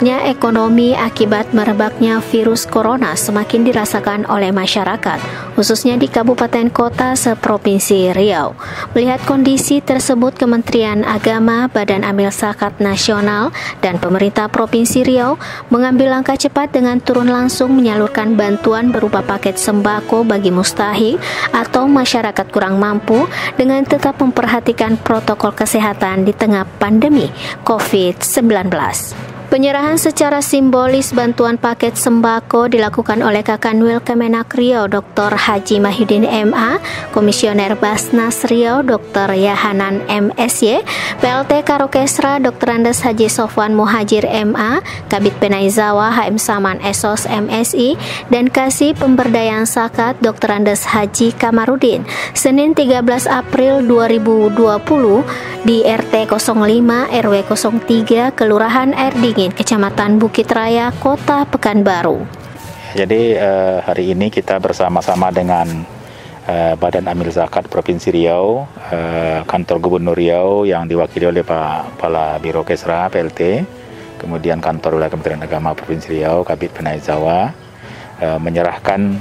Dampaknya ekonomi akibat merebaknya virus corona semakin dirasakan oleh masyarakat, khususnya di kabupaten kota seprovinsi Riau. Melihat kondisi tersebut, Kementerian Agama, Badan Amil Zakat Nasional, dan pemerintah Provinsi Riau mengambil langkah cepat dengan turun langsung menyalurkan bantuan berupa paket sembako bagi mustahik atau masyarakat kurang mampu dengan tetap memperhatikan protokol kesehatan di tengah pandemi COVID-19. Penyerahan secara simbolis bantuan paket sembako dilakukan oleh Kakanwil Kemenak Riau Dr. Haji Mahyudin MA, Komisioner Basnas Riau Dr. Yahanan MSY, PLT Karokesra Dr. Andes Haji Sofwan Muhajir MA, Kabid Penaizawa HM Saman Esos MSI, dan Kasih Pemberdayaan Zakat Dr. Andes Haji Kamarudin, Senin 13 April 2020 di RT 05 RW 03 Kelurahan Air Dingin, Kecamatan Bukit Raya, Kota Pekanbaru. Jadi hari ini kita bersama-sama dengan Badan Amil Zakat Provinsi Riau, Kantor Gubernur Riau yang diwakili oleh Pak Kepala Biro Kesra PLT, kemudian Kantor Wilayah Kementerian Agama Provinsi Riau, Kabid Penaizawa, menyerahkan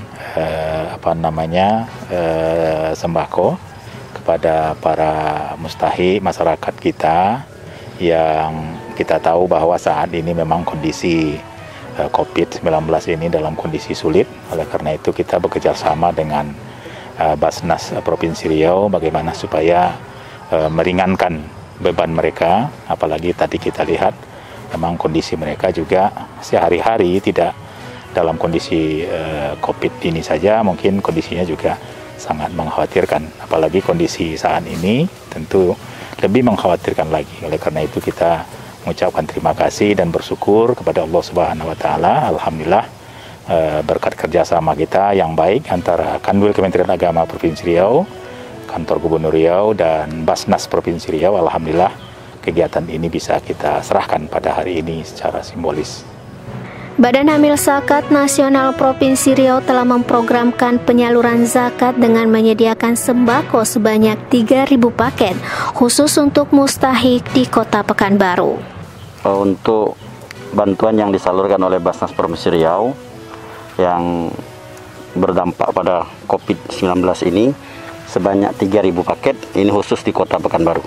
sembako kepada para mustahik masyarakat kita yang kita tahu bahwa saat ini memang kondisi COVID-19 ini dalam kondisi sulit. Oleh karena itu kita bekerja sama dengan Basnas Provinsi Riau bagaimana supaya meringankan beban mereka, apalagi tadi kita lihat memang kondisi mereka juga sehari-hari tidak dalam kondisi COVID ini saja, mungkin kondisinya juga sangat mengkhawatirkan, apalagi kondisi saat ini tentu lebih mengkhawatirkan lagi. Oleh karena itu kita mengucapkan terima kasih dan bersyukur kepada Allah Subhanahu wa Ta'ala. Alhamdulillah berkat kerjasama kita yang baik antara Kanwil Kementerian Agama Provinsi Riau, Kantor Gubernur Riau, dan Basnas Provinsi Riau. Alhamdulillah kegiatan ini bisa kita serahkan pada hari ini secara simbolis. Badan Amil Zakat Nasional Provinsi Riau telah memprogramkan penyaluran zakat dengan menyediakan sembako sebanyak 3.000 paket khusus untuk mustahik di Kota Pekanbaru. Untuk bantuan yang disalurkan oleh Basnas Provinsi Riau yang berdampak pada COVID-19 ini sebanyak 3.000 paket, ini khusus di Kota Pekanbaru.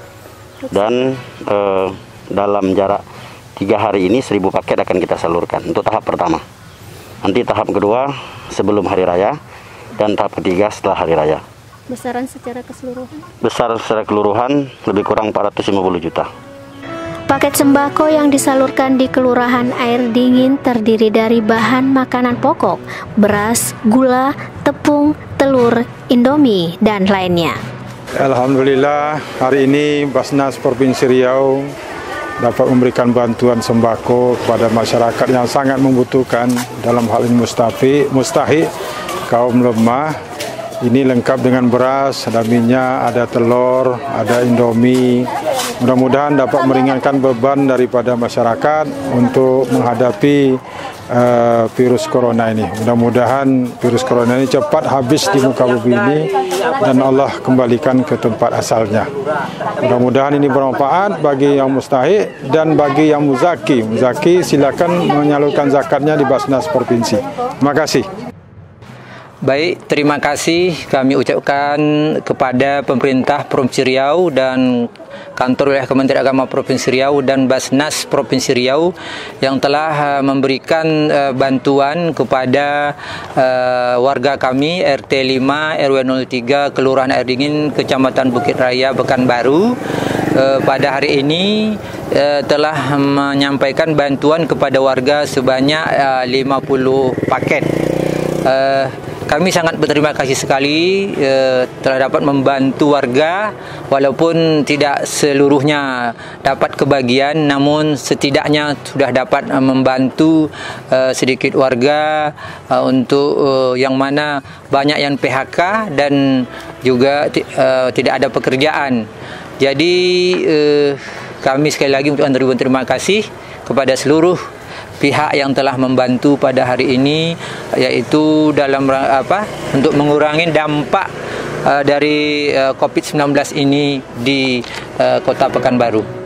Dan dalam jarak 3 hari ini 1.000 paket akan kita salurkan untuk tahap pertama. Nanti tahap kedua sebelum hari raya dan tahap ketiga setelah hari raya. Besaran secara keseluruhan? Besar secara keseluruhan lebih kurang 450 juta. Paket sembako yang disalurkan di Kelurahan Air Dingin terdiri dari bahan makanan pokok, beras, gula, tepung, telur, indomie, dan lainnya. Alhamdulillah hari ini Basnas Provinsi Riau dapat memberikan bantuan sembako kepada masyarakat yang sangat membutuhkan, dalam hal ini mustahik, kaum lemah. Ini lengkap dengan beras, ada minyak, ada telur, ada indomie. Mudah-mudahan dapat meringankan beban daripada masyarakat untuk menghadapi virus corona ini. Mudah-mudahan virus corona ini cepat habis di muka bumi ini dan Allah kembalikan ke tempat asalnya. Mudah-mudahan ini bermanfaat bagi yang mustahik dan bagi yang muzaki. Muzaki silakan menyalurkan zakatnya di Basnas Provinsi. Terima kasih. Baik, terima kasih kami ucapkan kepada pemerintah Provinsi Riau dan Kantor Wilayah Kementerian Agama Provinsi Riau dan Basnas Provinsi Riau yang telah memberikan bantuan kepada warga kami RT 5 RW 03 Kelurahan Air Dingin, Kecamatan Bukit Raya, Pekanbaru. Pada hari ini telah menyampaikan bantuan kepada warga sebanyak 50 paket. Kami sangat berterima kasih sekali telah dapat membantu warga, walaupun tidak seluruhnya dapat kebagian, namun setidaknya sudah dapat membantu sedikit warga untuk yang mana banyak yang PHK dan juga tidak ada pekerjaan. Jadi kami sekali lagi mengucapkan terima kasih kepada seluruh pihak yang telah membantu pada hari ini, yaitu dalam untuk mengurangi dampak dari COVID-19 ini di Kota Pekanbaru.